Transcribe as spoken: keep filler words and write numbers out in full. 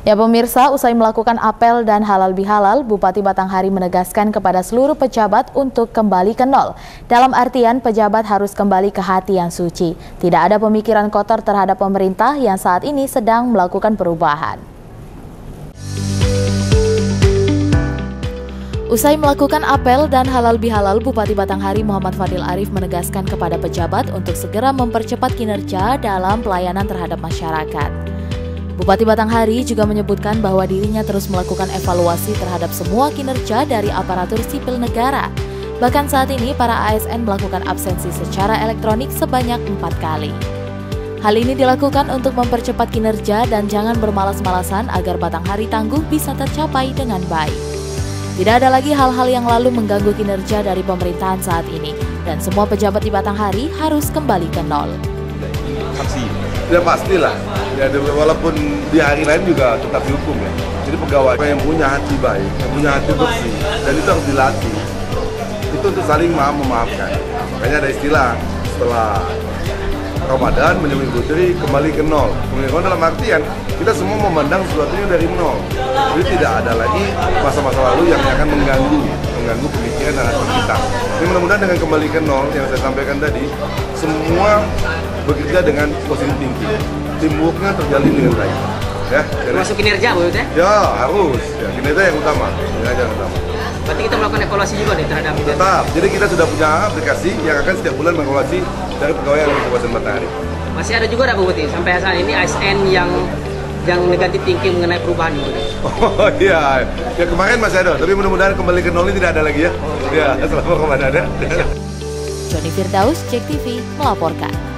Ya pemirsa, usai melakukan apel dan halal bihalal, Bupati Batanghari menegaskan kepada seluruh pejabat untuk kembali ke nol. Dalam artian pejabat harus kembali ke hati yang suci. Tidak ada pemikiran kotor terhadap pemerintah yang saat ini sedang melakukan perubahan. Usai melakukan apel dan halal bihalal, Bupati Batanghari Muhammad Fadil Arif menegaskan kepada pejabat untuk segera mempercepat kinerja dalam pelayanan terhadap masyarakat. Bupati Batanghari juga menyebutkan bahwa dirinya terus melakukan evaluasi terhadap semua kinerja dari aparatur sipil negara. Bahkan saat ini para A S N melakukan absensi secara elektronik sebanyak empat kali. Hal ini dilakukan untuk mempercepat kinerja dan jangan bermalas-malasan agar Batanghari Tangguh bisa tercapai dengan baik. Tidak ada lagi hal-hal yang lalu mengganggu kinerja dari pemerintahan saat ini, dan semua pejabat di Batanghari harus kembali ke nol. Aksi, ya pastilah. Ya, walaupun di hari lain juga tetap dihukum ya. Jadi pegawai yang punya hati baik, yang punya hati bersih, dan itu harus dilatih. Itu untuk saling maaf memaafkan. Makanya ada istilah setelah Ramadan menyambut Idul Fitri kembali ke nol. Kembali ke nol dalam artian kita semua memandang sesuatunya dari nol. Jadi tidak ada lagi masa-masa lalu yang akan mengganggu, mengganggu pemikiran dan hati kita. Jadi mudah-mudahan dengan kembali ke nol yang saya sampaikan tadi, semua bekerja dengan positif tinggi, teamworknya terjalin dengan baik. Ya, termasuk kinerja, Bu ya? Ya harus, ya, kinerja yang utama, kinerja yang utama. Berarti kita melakukan evaluasi juga nih terhadap kinerja. Tetap, jadi kita sudah punya aplikasi yang akan setiap bulan mengevaluasi dari pegawai yang di Kabupaten Batanghari. Masih ada juga, Bu Bupati, sampai saat ini A S N yang yang negatif thinking mengenai perubahan ini. Oh iya, ya kemarin masih ada, tapi mudah-mudahan kembali ke nol ini tidak ada lagi ya. Ya, selama Ramadan ada. Joni Firdaus, Jek T V melaporkan.